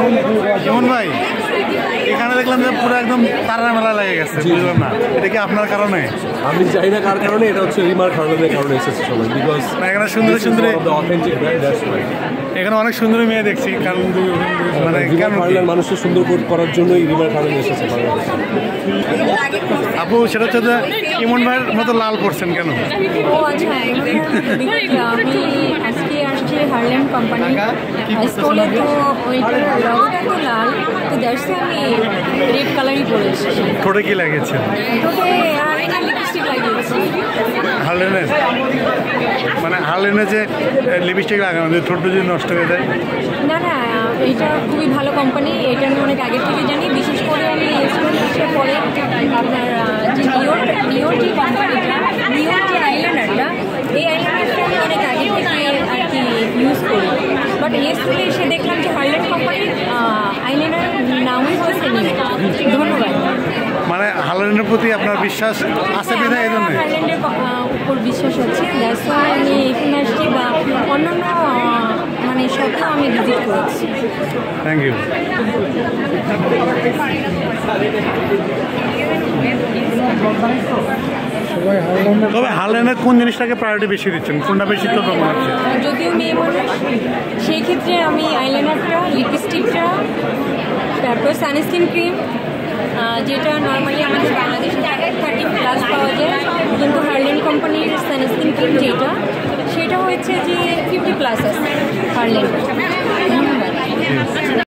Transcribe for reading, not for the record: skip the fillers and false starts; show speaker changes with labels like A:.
A: ইমন ভাই, এখানে দেখলাম যে পুরো একদম তারা মেলা লেগে গেছে, বুঝলাম না এটা কি আপনার কারণে?
B: আমি জানি না কার কারণে, এটা হচ্ছে রিমার খার্লানের কারণে এসেছে সবাই, বিকজ
A: এখানে সুন্দরী সুন্দরী
B: অথেন্টিক ব্র্যান্ড, দ্যাটস ওয়াই।
A: এখানে অনেক সুন্দরী মেয়ে দেখছি, কারণ মানে
B: রিমার খার্লান মানুষকে সুন্দর করার জন্যই রিমার খার্লান এসেছে বাংলাদেশে।
A: আপু, সেটা হচ্ছে যে ইমন ভাইয়ের মতো লাল পড়ছেন কেন?
C: ও আচ্ছা, আমি আজকে আসছি হার্লেম কোম্পানি স্টলে, তো ওইটার লোগোটা তো লাল, তো দ্যাটস আমি রেড কালারই পরে এসেছি।
A: ঠোঁটে কি লাগিয়েছেন?
C: ঠোঁটে আর লিপস্টিক লাগিয়েছি।
A: হার্লেনের মানে হার্লেনে যে লিপস্টিক লাগানো, যে ঠোঁট যদি নষ্ট হয়ে যায়?
C: না না, এটা খুবই ভালো কোম্পানি, এটা আমি অনেক আগে থেকে জানি। বিশেষ করে আমি স্টুডেন্ট হিসেবে পরে আপনার যে নিওর যে কোম্পানিটা, নিওর যে আইলাইনারটা, এই আইলাইনারটা আমি অনেক আগে থেকে আর কি ইউজ করি। বাট এই স্কুলে এসে দেখলাম যে হার্লেন কোম্পানির আইলাইনার নামই হচ্ছে নিও। ধন্যবাদ।
A: মানে হার্লেনের প্রতি আপনার বিশ্বাস আছে বিধায় এই জন্য?
C: হার্লেনের উপর বিশ্বাস আছে, দ্যাটস ওয়াই আমি এখানে আসছি, বা অন্যান্য মানে সবটা আমি ভিজিট করেছি।
A: Thank you. তবে হার্লেনের কোন জিনিসটাকে প্রায়োরিটি বেশি দিচ্ছেন, কোনটা বেশি তো মনে হচ্ছে?
C: যদিও মেয়ে মানুষ, সেই ক্ষেত্রে আমি আইলাইনারটা, লিপস্টিকটা, তারপর সানস্ক্রিন ক্রিম, যেটা নর্মালি আমাদের বাংলাদেশে 30+ পাওয়া যায়, কিন্তু হার্লেন কোম্পানির সানস্ক্রিন ক্রিম যেটা, সেটা হচ্ছে যে 50+ আছে হার্লেন। ধন্যবাদ।